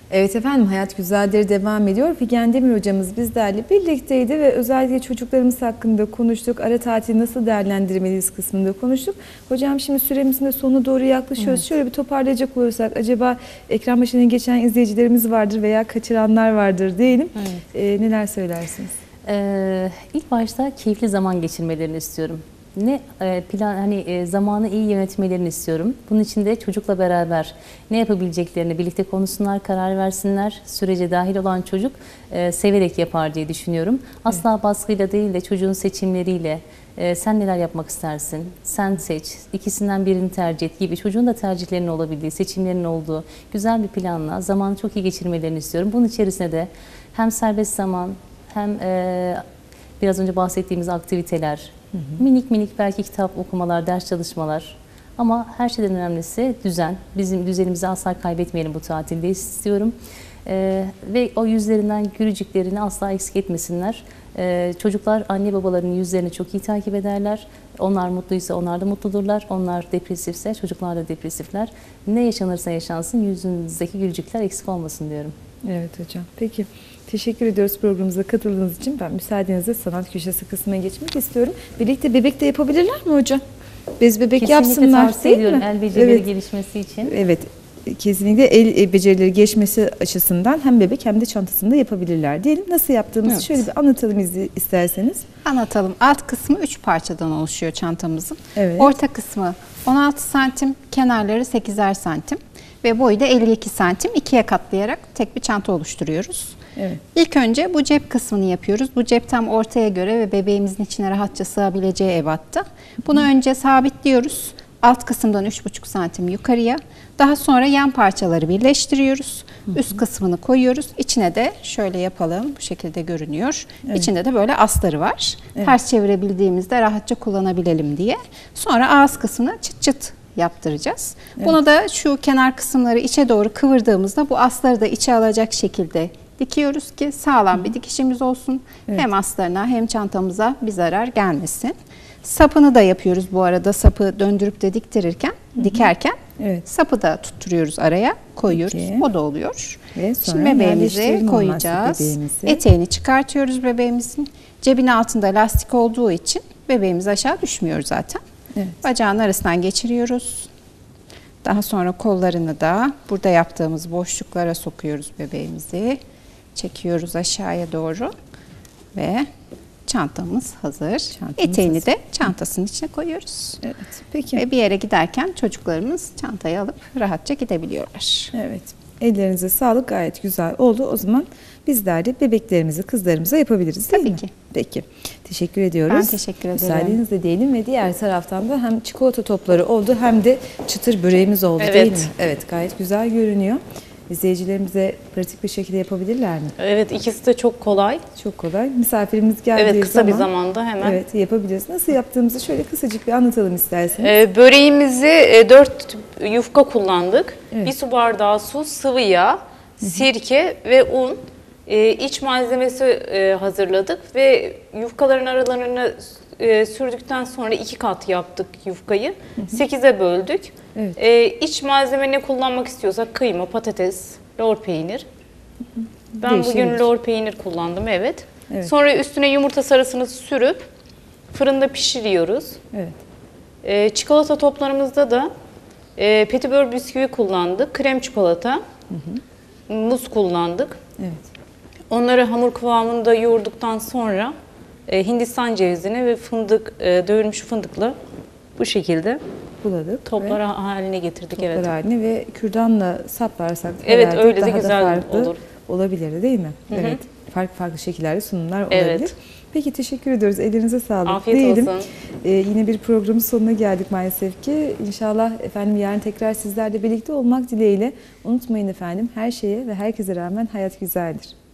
Evet efendim, Hayat Güzeldir devam ediyor. Figen Demir hocamız bizlerle birlikteydi ve özellikle çocuklarımız hakkında konuştuk. Ara tatili nasıl değerlendirmeliyiz kısmında konuştuk. Hocam şimdi süremizin de sonuna doğru yaklaşıyoruz. Evet. Şöyle bir toparlayacak olursak, acaba ekran başından geçen izleyicilerimiz vardır veya kaçıranlar vardır diyelim. Evet. Neler söylersiniz? İlk başta keyifli zaman geçirmelerini istiyorum. Zamanı iyi yönetmelerini istiyorum. Bunun için de çocukla beraber ne yapabileceklerini birlikte konuşsunlar, karar versinler. Sürece dahil olan çocuk severek yapar diye düşünüyorum. Asla evet. Baskıyla değil de çocuğun seçimleriyle, sen neler yapmak istersin, sen seç, ikisinden birini tercih et gibi çocuğun da tercihlerinin olabildiği, seçimlerinin olduğu güzel bir planla zamanı çok iyi geçirmelerini istiyorum. Bunun içerisinde de hem serbest zaman hem biraz önce bahsettiğimiz aktiviteler, minik minik belki kitap okumalar, ders çalışmalar, ama her şeyden önemlisi düzen. Bizim düzenimizi asla kaybetmeyelim bu tatilde istiyorum. Ve o yüzlerinden gülücüklerini asla eksik etmesinler. Çocuklar anne babalarının yüzlerini çok iyi takip ederler. Onlar mutluysa onlar da mutludurlar. Onlar depresifse çocuklar da depresifler. Ne yaşanırsa yaşansın yüzünüzdeki gülücükler eksik olmasın diyorum. Evet hocam. Peki. Teşekkür ediyoruz programımıza katıldığınız için. Ben müsaadenizle sanat köşesi kısmına geçmek istiyorum. Birlikte bebek de yapabilirler mi hocam? Bez bebek kesinlikle yapsınlar. Tavsiye ediyorum el becerileri evet. Gelişmesi için. Evet. Kesinlikle el becerileri gelişmesi açısından hem bebek hem de çantasında yapabilirler diyelim. Nasıl yaptığımızı evet. Şöyle bir anlatalım isterseniz. Anlatalım. Alt kısmı 3 parçadan oluşuyor çantamızın. Evet. Orta kısmı 16 santim, kenarları 8'er santim ve boyu da 52 santim. 2'ye katlayarak tek bir çanta oluşturuyoruz. Evet. İlk önce bu cep kısmını yapıyoruz. Bu cep tam ortaya göre ve bebeğimizin içine rahatça sığabileceği ebatta. Bunu önce sabitliyoruz. Alt kısımdan 3,5 santim yukarıya. Daha sonra yan parçaları birleştiriyoruz. Üst kısmını koyuyoruz. İçine de şöyle yapalım. Bu şekilde görünüyor. Evet. İçinde de böyle astarı var. Evet. Ters çevirebildiğimizde rahatça kullanabilelim diye. Sonra ağız kısmını çıt çıt yaptıracağız. Evet. Buna da şu kenar kısımları içe doğru kıvırdığımızda bu astarı da içe alacak şekilde dikiyoruz ki sağlam bir dikişimiz olsun. Evet. Hem astarına hem çantamıza bir zarar gelmesin. Sapını da yapıyoruz bu arada. Sapı döndürüp de dikerken evet. Sapı da tutturuyoruz araya, koyuyoruz. Peki. O da oluyor. Ve şimdi bebeğimizi koyacağız. Eteğini çıkartıyoruz bebeğimizin. Cebin altında lastik olduğu için bebeğimiz aşağı düşmüyor zaten. Evet. Bacağın arasından geçiriyoruz. Daha sonra kollarını da burada yaptığımız boşluklara sokuyoruz bebeğimizi. Çekiyoruz aşağıya doğru ve çantamız hazır. Eteğini de çantasının içine koyuyoruz. Evet. Peki. Ve bir yere giderken çocuklarımız çantayı alıp rahatça gidebiliyorlar. Evet. Ellerinize sağlık, gayet güzel oldu. O zaman bizler de bebeklerimizi, kızlarımıza yapabiliriz değil mi? Tabii ki. Peki. Teşekkür ediyoruz. Ben teşekkür ederim. Müsaadenizle diyelim ve diğer taraftan da hem çikolata topları oldu hem de çıtır böreğimiz oldu evet. değil mi? Evet, gayet güzel görünüyor. İzleyicilerimize pratik bir şekilde yapabilirler mi? Evet, ikisi de çok kolay. Çok kolay. Misafirimiz geldiği zaman. Evet, kısa bir zamanda hemen. Evet, yapabiliriz. Nasıl yaptığımızı şöyle kısacık bir anlatalım isterseniz. Böreğimizi 4 yufka kullandık. Evet. 1 su bardağı su, sıvı yağ, sirke ve un. İç malzemesi hazırladık ve yufkaların aralarını sürdükten sonra 2 kat yaptık yufkayı. 8'e böldük. Evet. İç malzeme ne kullanmak istiyorsak kıyma, patates, lor peynir. Ben bugün lor peynir kullandım, evet. Evet. Sonra üstüne yumurta sarısını sürüp fırında pişiriyoruz. Evet. Çikolata toplarımızda da petibör bisküvi kullandık, krem çikolata, muz kullandık. Evet. Onları hamur kıvamında yoğurduktan sonra Hindistan cevizini ve fındık, dövülmüş fındıkla bu şekilde buladık. Toplar haline getirdik. Toplar evet. haline ve kürdanla saplarsak evet, öyle de daha güzel da farklı olur. Olabilir değil mi? Hı-hı. Evet. Farklı şekillerde sunumlar olabilir. Evet. Peki teşekkür ediyoruz. Ellerinize sağlık. Afiyet diyelim. olsun. Yine bir programın sonuna geldik maalesef ki. İnşallah efendim yarın tekrar sizlerle birlikte olmak dileğiyle. Unutmayın efendim, her şeye ve herkese rağmen hayat güzeldir.